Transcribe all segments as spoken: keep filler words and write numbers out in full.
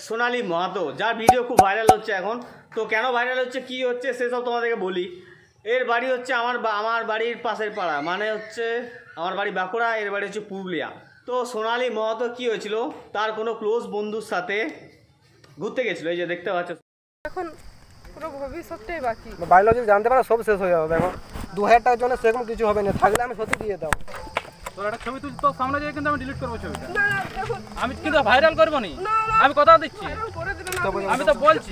সোনালী মাহাতো, যার ভিডিও খুব ভাইরাল হচ্ছে এখন। তো কেন ভাইরাল হচ্ছে, কি হচ্ছে সেসব তোমাদেরকে বলি। এর বাড়ি হচ্ছে আমার আমার বাড়ির পাশের পাড়া, মানে হচ্ছে আমার বাড়ি বাঁকুড়া, এর বাড়ি হচ্ছে পুরুলিয়া। তো সোনালী মাহাতো কি হয়েছিল, তার কোনো ক্লোজ বন্ধুর সাথে ঘুরতে গেছিলো, এই যে দেখতে পাচ্ছ। এখন পুরো ভবিষ্যৎটাই বাকি, বায়োলজি জানতে পারো সব শেষ হয়ে যাবে। দেখো দু হাজার টাকার জন্য সেরকম কিছু হবে না, থাকলে আমি সত্যি দিয়ে দাও। তোর একটা ছবি তুল, তো সামনে যেয়ে কিন্তু আমি ডিলিট করবো ছবিটা, আমি কিন্তু ভাইরাল করবো নি, আমি কথা দিচ্ছি, আমি তো বলছি।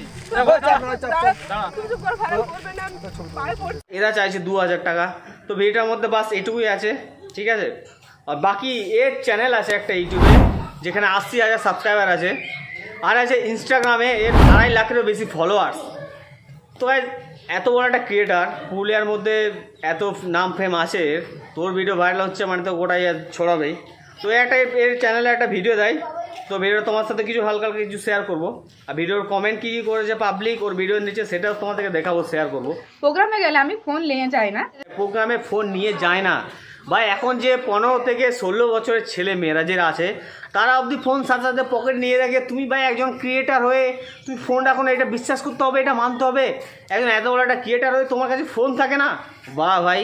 এরা চাইছে দু হাজার টাকা। তো ভিডিওটার মধ্যে বাস এটুকুই আছে, ঠিক আছে। আর বাকি এর চ্যানেল আছে একটা ইউটিউবে, যেখানে আশি হাজার সাবস্ক্রাইবার আছে, আর আছে ইনস্টাগ্রামে এর আড়াই লাখেরও বেশি ফলোয়ার্স। তো এত বড় একটা ক্রিয়েটার, পুরুলিয়ার মধ্যে এত নাম ফেম আছে, তোর ভিডিও ভাইরাল হচ্ছে মানে তো গোটাই ছড়াবেই। তো একটা এর চ্যানেলে একটা ভিডিও দেয়, তো ভিডিও তোমার সাথে কিছু হালকা হালকা কিছু শেয়ার করবো। আর ভিডিওর কমেন্ট কী কী করেছে পাবলিক ওর ভিডিওর নিচে, সেটাও তোমাদেরকে দেখাবো, শেয়ার করবো। প্রোগ্রামে গেলে আমি ফোন নিয়ে যাই না, প্রোগ্রামে ফোন নিয়ে যায় না ভাই। এখন যে পনেরো থেকে ষোলো বছরের ছেলে মেয়েরা যারা আছে, তারা অবধি ফোন সাথে সাথে পকেট নিয়ে রাখে। তুমি ভাই একজন ক্রিয়েটার হয়ে তুমি ফোন এখন এটা বিশ্বাস করতে হবে, এটা মানতে হবে। একজন এত বড় একটা ক্রিয়েটার হয়ে তোমার কাছে ফোন থাকে না, বাহ ভাই।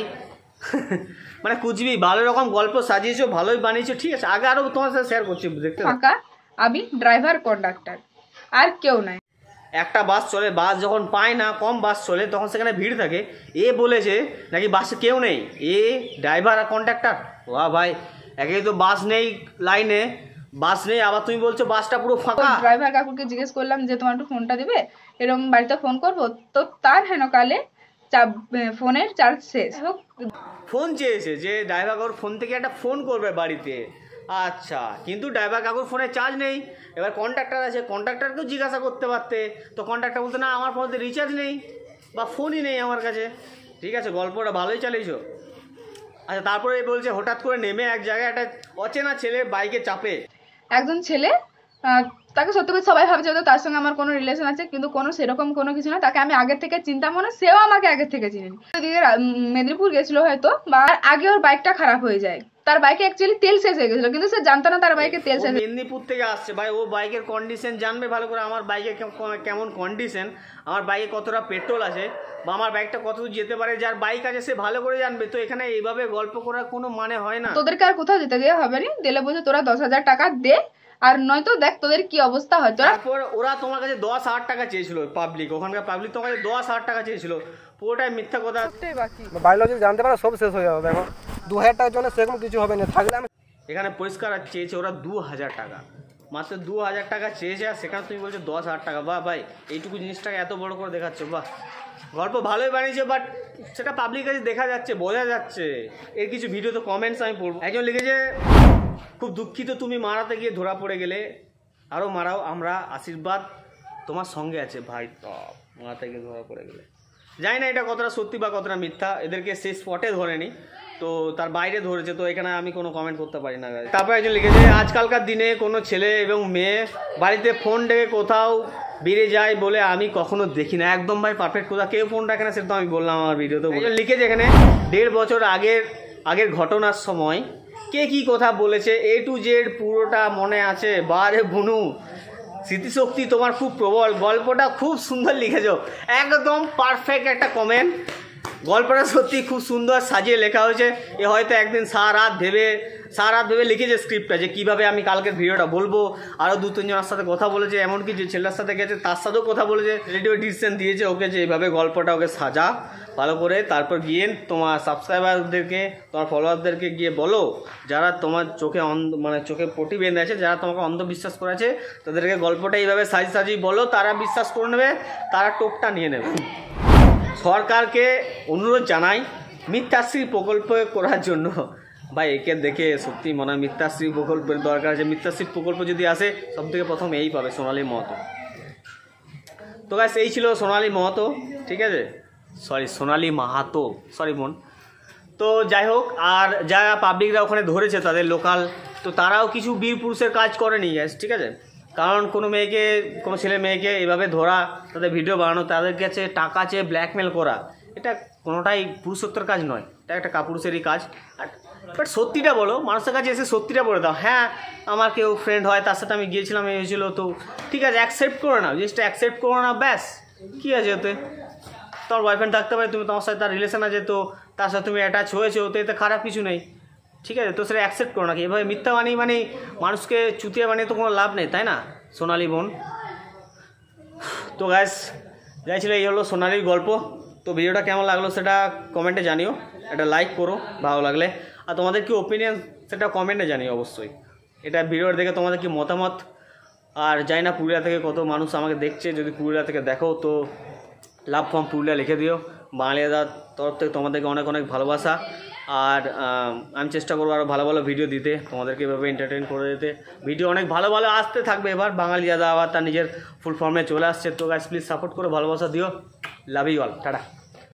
মানে কুচবি ভালো রকম গল্প সাজিয়েছো, ভালোই বানিয়েছো, ঠিক আছে। আগে আরও তোমার সাথে শেয়ার করছি, দেখতে আমি ড্রাইভার কন্ডাক্টর আর কেউ নাই। একটা বাস চলে, বাস যখন পায় না, কম বাস চলে, তখন সেখানে ভিড় থাকে। এ বলেছে নাকি বাসে কেউ নেই, এ ড্রাইভার আর কন্ডাক্টর। বাহ ভাই, একে তো বাস নেই, লাইনে বাস নেই, আবার তুমি বলছো বাসটা পুরো ফাঁকা। ড্রাইভার কাকুকে জিজ্ঞেস করলাম যে তোমার একটু ফোনটা দিবে, এরকম বাড়িতে ফোন করবো, তো তার হেন কালে ফোনের চার্জ শেষ। ফোন চেয়েছে যে ড্রাইভার কাকুর ফোন থেকে একটা ফোন করবে বাড়িতে, আচ্ছা। কিন্তু ড্রাইভার কাকুর ফোনে চার্জ নেই। এবার কন্ট্রাক্টর আছে, কন্ট্রাক্টরকেও জিজ্ঞাসা করতে পারতে, তো কন্ট্রাক্টর বলতে না আমার ফোনে রিচার্জ নেই বা ফোনই নেই আমার কাছে, ঠিক আছে। গল্পটা ভালোই চালিয়েছো। আচ্ছা, তারপরে বলছে হঠাৎ করে নেমে এক জায়গায় একটা অচেনা ছেলে বাইকে চাপে। একজন ছেলে, তাকে সত্যি করে সবাই ভাবছে যে তার সঙ্গে আমার কোনো রিলেশন আছে, কিন্তু কোনো সেরকম কোনো কিছু না। তাকে আমি আগের থেকে চিন্তা মনে, সেও আমাকে আগের থেকে চিনেনি। ওইদিকে মেদিনীপুর গেছিল হয়তো, বা আগে ওর বাইকটা খারাপ হয়ে যায়, তার বাইকে অ্যাকচুয়ালি তেল শেষ হয়ে গেছিল, কিন্তু সে জানতো না তার বাইকে তেল শেষ। মেদিনীপুর থেকে আসছে ভাই, ও বাইকের কন্ডিশন জানবে ভালো করে, আমার বাইকে কেমন কন্ডিশন, আমার বাইকে কতটা পেট্রোল আছে, বা আমার বাইকটা কতদূর যেতে পারে। যার বাইক আছে সে ভালো করে জানবে। তো এখানে এইভাবে গল্প করার কোনো মানে হয় না। তোদেরকে আর কোথাও যেতে দেওয়া হবে না, দিলে বলছে তোরা দশ হাজার টাকা দে, আর নয়তো দেখ তোদের কি অবস্থা হয়। তারপর ওরা তোমার কাছে দশ হাজার টাকা চেয়েছিল, পাবলিক, ওখানকার পাবলিক তোমার কাছে দশ হাজার টাকা চেয়েছিল, পুরোটাই মিথ্যা কথা। বায়োলজি জানতে পারো সব শেষ হয়ে যাবে। দেখো দু হাজার টাকার জন্য সেরকম কিছু হবে না, থাকলে আমি। এখানে পরিষ্কার চেয়েছে ওরা দু হাজার টাকা, মাত্র দু হাজার টাকা চেয়েছে, আর সেখানে তুমি বলছো দশ হাজার টাকা। বাহ ভাই, এইটুকু জিনিসটাকে এত বড় করে দেখাচ্ছ, বাহ। গল্প ভালোই বানিয়েছে, বাট সেটা পাবলিক কাছে দেখা যাচ্ছে, বোঝা যাচ্ছে। এর কিছু ভিডিওতে কমেন্টস আমি পড়বো। একজন লিখেছে, খুব দুঃখিত তুমি মারাতে গিয়ে ধরা পড়ে গেলে, আরও মারাও, আমরা আশীর্বাদ তোমার সঙ্গে আছে। ভাই টপ, মারাতে গিয়ে ধরা পড়ে গেলে জানি না এটা কতটা সত্যি বা কতটা মিথ্যা। এদেরকে সেই স্পটে ধরেনি, তো তার বাইরে ধরেছে, তো এখানে আমি কোনো কমেন্ট করতে পারি না। তারপর একজন লিখেছে, আজকালকার দিনে কোনো ছেলে এবং মেয়ে বাড়িতে ফোন ডেকে কোথাও বেরিয়ে যায় বলে আমি কখনো দেখি না। একদম ভাই পারফেক্ট কথা, কেউ ফোন রাখে না, সেটা তো আমি বললাম আমার ভিডিওতে। লিখেছে এখানে, দেড় বছর আগের আগের ঘটনার সময় কে কি কথা বলেছে, এ টু জেড পুরোটা মনে আছে। বারে বুনু, স্মৃতিশক্তি তোমার খুব প্রবল, গল্পটা খুব সুন্দর লিখেছ, একদম পারফেক্ট একটা কমেন্ট। গল্পটা সত্যি খুব সুন্দর সাজিয়ে লেখা হয়েছে। এ হয়তো একদিন সারা রাত ভেবে সারা রাত ভেবে লিখেছে স্ক্রিপ্টটা, যে কীভাবে আমি কালকের ভিডিওটা বলবো। আরও দু তিনজনের সাথে কথা বলেছে, এমনকি যে ছেলের সাথে গেছে তার সাথেও কথা বলেছে, রেডিও ডিসিশন দিয়েছে ওকে যে এইভাবে গল্পটা ওকে সাজা ভালো করে। তারপর গিয়ে তোমার সাবস্ক্রাইবারদেরকে, তোমার ফলোয়ারদেরকে গিয়ে বলো, যারা তোমার চোখে অন্ধ মানে চোখে পটি বেঁধে আছে, যারা তোমাকে অন্ধবিশ্বাস করেছে, তাদেরকে গল্পটা এইভাবে সাজি সাজিয়ে বলো, তারা বিশ্বাস করে নেবে, তারা টোপটা নিয়ে নেবে। সরকারকে অনুরোধ জানাই মিথ্যাশ্রী প্রকল্প করার জন্য। ভাই একে দেখে সত্যি মনে হয় মিথ্যাশ্রী প্রকল্পের দরকার আছে। মিথ্যাশ্রী প্রকল্প যদি আসে, সব থেকে প্রথম এই পাবে সোনালী মাহাতো। তো গাইস, এই ছিল সোনালী মাহাতো, ঠিক আছে, সরি সোনালী মাহাতো, সরি বোন। তো যাই হোক, আর যারা পাবলিকরা ওখানে ধরেছে তাদের লোকাল, তো তারাও কিছু বীর পুরুষের কাজ করেনি গ্যাস, ঠিক আছে। কারণ কোনো মেয়েকে, কোনো ছেলে মেয়েকে এভাবে ধরা, তাদের ভিডিও বানানো, তাদের কাছে টাকা চেয়ে ব্ল্যাকমেল করা, এটা কোনোটাই পুরুষত্বের কাজ নয়, এটা একটা কাপুরুষেরই কাজ। আর বাট সত্যিটা বলো, মানুষের কাছে এসে সত্যিটা বলে দাও। হ্যাঁ আমার কেউ ফ্রেন্ড হয়, তার সাথে আমি গিয়েছিলাম, এই হয়েছিল, তো ঠিক আছে অ্যাকসেপ্ট করো না, জিনিসটা অ্যাকসেপ্ট করো না, ব্যাস কী আছে ওতে। তোমার বয়ফ্রেন্ড থাকতে পারে, তুমি তোমার সাথে তার রিলেশন আছে, তো তার সাথে তুমি অ্যাটাচ হয়েছে, ওতে এতে খারাপ কিছু নেই, ঠিক আছে। তো সেটা অ্যাকসেপ্ট করো না, কি এভাবে মিথ্যা বানিয়ে মানে মানুষকে চুতিয়ে বানিয়ে তো কোনো লাভ নেই, তাই না সোনালি বোন। তো গ্যাস যাই ছিল, এই হলো সোনালির গল্প। তো ভিডিওটা কেমন লাগলো সেটা কমেন্টে জানিও, এটা লাইক করো ভালো লাগলে, আর তোমাদের কি ওপিনিয়ন সেটা কমেন্টে জানিও অবশ্যই। এটা ভিডিওর দেখে তোমাদের কি মতামত, আর জানি না পুরুলিয়া থেকে কত মানুষ আমাকে দেখছে, যদি পুরুলিয়া থেকে দেখো তো লাভ ফর্ম পুরুলিয়া লিখে দিও। বাঙালিদার তরফ থেকে তোমাদেরকে অনেক অনেক ভালোবাসা, আর আমি চেষ্টা করবো আরও ভালো ভালো ভিডিও দিতে, তোমাদেরকে এভাবে এন্টারটেন করে দিতে। ভিডিও অনেক ভালো ভালো আসতে থাকবে, এবার বাঙালি দাদা আবার তার নিজের ফুল ফর্মে চলে আসছে। তো গাইস প্লিজ সাপোর্ট করে ভালোবাসা দিও। Love you all, tata.